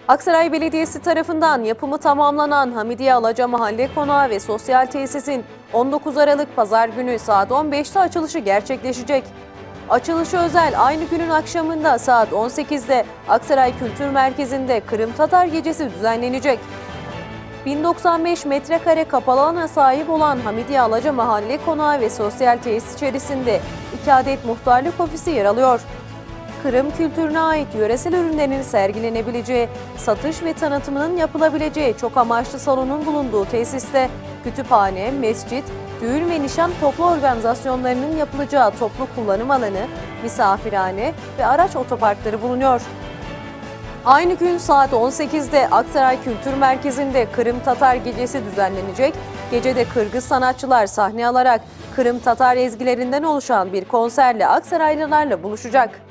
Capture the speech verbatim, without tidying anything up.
Aksaray Belediyesi tarafından yapımı tamamlanan Hamidiye Alaca Mahalle Konağı ve Sosyal Tesisin on dokuz Aralık Pazar günü saat on beşte açılışı gerçekleşecek. Açılışı özel aynı günün akşamında saat on sekizde Aksaray Kültür Merkezi'nde Kırım Tatar Gecesi düzenlenecek. bin doksan beş metrekare kapalı alana sahip olan Hamidiye Alaca Mahalle Konağı ve Sosyal Tesis içerisinde iki adet muhtarlık ofisi yer alıyor. Kırım kültürüne ait yöresel ürünlerin sergilenebileceği, satış ve tanıtımının yapılabileceği çok amaçlı salonun bulunduğu tesiste kütüphane, mescit, düğün ve nişan toplu organizasyonlarının yapılacağı toplu kullanım alanı, misafirhane ve araç otoparkları bulunuyor. Aynı gün saat on sekizde Aksaray Kültür Merkezi'nde Kırım Tatar Gecesi düzenlenecek. Gecede Kırgız sanatçılar sahne alarak Kırım Tatar ezgilerinden oluşan bir konserle Aksaraylılarla buluşacak.